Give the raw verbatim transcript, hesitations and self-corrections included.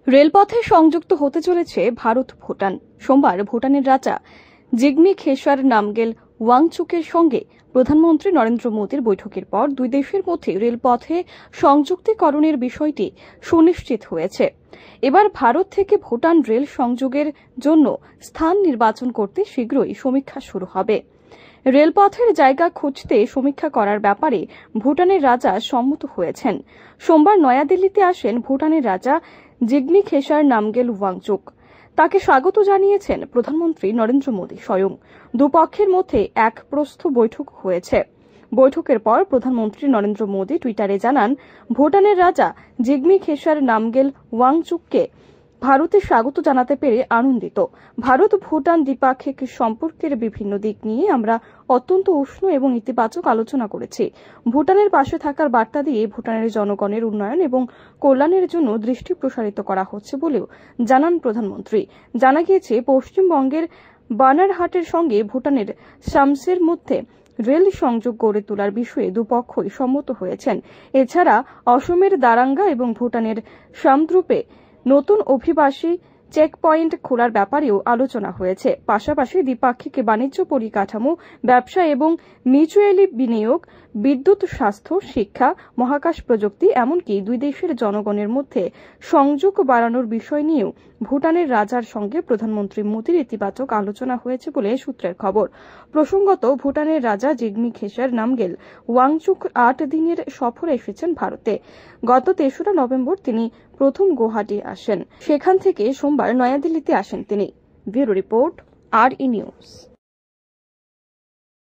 রেলপথে সংযুক্ত হতে চলেছে ভারত ভুটান। সোমবার ভুটানের রাজা জিগমি খেসর নামগেল ওয়াংচুকের সঙ্গে প্রধানমন্ত্রী নরেন্দ্র মোদীর বৈঠকের পর দুই দেশের মধ্যে রেলপথে সংযুক্তিকরণের বিষয়টি সুনিশ্চিত হয়েছে। এবার ভারত থেকে ভুটান রেল সংযোগের জন্য স্থান নির্বাচন করতে শীঘ্রই সমীক্ষা শুরু হবে। রেলপথের জায়গা খুঁজতে সমীক্ষা করার ব্যাপারে ভুটানের রাজা সম্মত হয়েছেন। সোমবার নয়াদিল্লিতে আসেন ভুটানের রাজা জিগমি খেসর নামগেল ওয়াংচুক। তাকে স্বাগত জানিয়েছেন প্রধানমন্ত্রী নরেন্দ্র মোদী স্বয়ং। দুপক্ষের মধ্যে এক প্রস্থ বৈঠক হয়েছে। বৈঠকের পর প্রধানমন্ত্রী নরেন্দ্র মোদী টুইটারে জানান, ভুটানের রাজা জিগমি খেসর নামগেল ওয়াংচুককে ভারতে স্বাগত জানাতে পেরে আনন্দিত। ভারত ভুটান দ্বিপাক্ষিক সম্পর্কের বিভিন্ন দিক নিয়ে আমরা অত্যন্ত উষ্ণ এবং ইতিবাচক আলোচনা করেছি। ভুটানের পাশে থাকার বার্তা দিয়ে ভুটানের জনগণের উন্নয়ন এবং কল্যাণের জন্য দৃষ্টি প্রসারিত করা হচ্ছে বলেও জানান প্রধানমন্ত্রী। জানা গিয়েছে, পশ্চিমবঙ্গের বানারহাটের সঙ্গে ভুটানের শামসের মধ্যে রেল সংযোগ গড়ে তোলার বিষয়ে দুপক্ষই সম্মত হয়েছেন। এছাড়া অসমের দারাঙ্গা এবং ভুটানের সামদ্রুপে নতুন অভিবাসী চেকপয়েন্ট খোলার ব্যাপারেও আলোচনা হয়েছে। পাশাপাশি দ্বিপাক্ষিক বাণিজ্য পরিকাঠামো, ব্যবসা এবং মিউচুয়ালি বিনিয়োগ, বিদ্যুৎ, স্বাস্থ্য, শিক্ষা, মহাকাশ প্রযুক্তি, এমনকি দুই দেশের জনগণের মধ্যে সংযোগ বাড়ানোর বিষয় নিয়েও ভুটানের রাজার সঙ্গে প্রধানমন্ত্রী মোদীর ইতিবাচক আলোচনা হয়েছে বলে সূত্রের খবর। প্রসঙ্গত, ভুটানের রাজা জিগমি খেসর নামগেল ওয়াংচুক আট দিনের সফরে এসেছেন ভারতে। গত তেসরা নভেম্বর তিনি প্রথম গুয়াহাটি আসেন। সেখান থেকে সোমবার নয়াদিল্লিতে আসেন তিনি। ব্যুরো রিপোর্ট, আর ই নিউজ।